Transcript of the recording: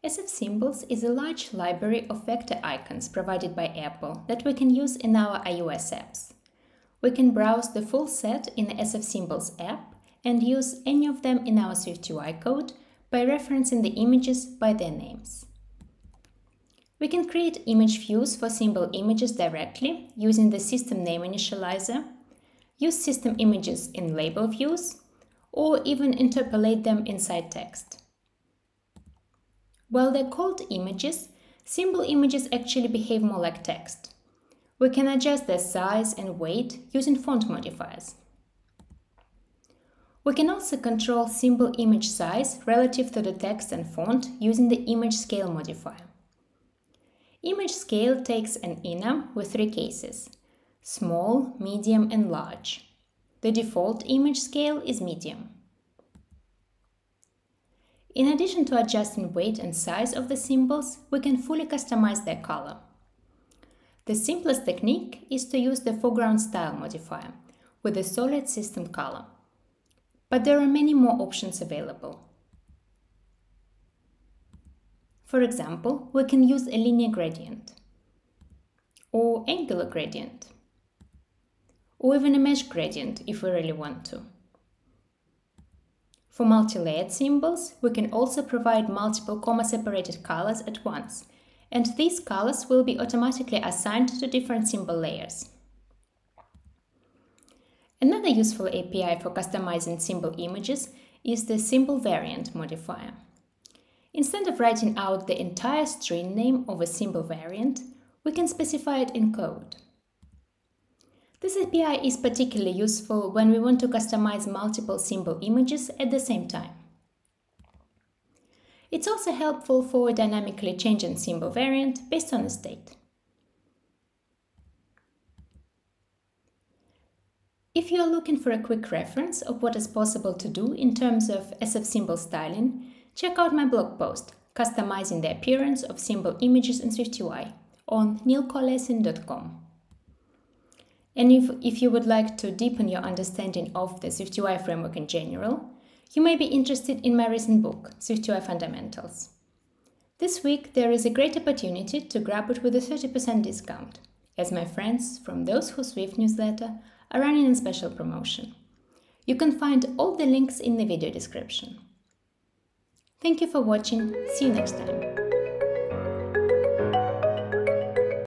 SF Symbols is a large library of vector icons provided by Apple that we can use in our iOS apps. We can browse the full set in the SF Symbols app and use any of them in our SwiftUI code by referencing the images by their names. We can create image views for symbol images directly using the system name initializer, use system images in label views, or even interpolate them inside text. While they're called images, symbol images actually behave more like text. We can adjust their size and weight using font modifiers. We can also control symbol image size relative to the text and font using the imageScale modifier. ImageScale takes an enum with three cases: small, medium, and large. The default image scale is medium. In addition to adjusting weight and size of the symbols, we can fully customize their color. The simplest technique is to use the foregroundStyle modifier with a solid system color. But there are many more options available. For example, we can use a linear gradient, or angular gradient, or even a mesh gradient if we really want to. For multi-layered symbols, we can also provide multiple comma-separated colors at once, and these colors will be automatically assigned to different symbol layers. Another useful API for customizing symbol images is the symbolVariant modifier. Instead of writing out the entire string name of a symbolVariant, we can specify it in code. This API is particularly useful when we want to customize multiple symbol images at the same time. It's also helpful for dynamically changing symbolVariant based on a state. If you are looking for a quick reference of what is possible to do in terms of SF symbol styling, check out my blog post, Customizing the Appearance of Symbol Images in SwiftUI, on neilcolesin.com. And if you would like to deepen your understanding of the SwiftUI framework in general, you may be interested in my recent book, SwiftUI Fundamentals. This week there is a great opportunity to grab it with a 30% discount, as my friends from Those Who Swift newsletter are running a special promotion. You can find all the links in the video description. Thank you for watching. See you next time.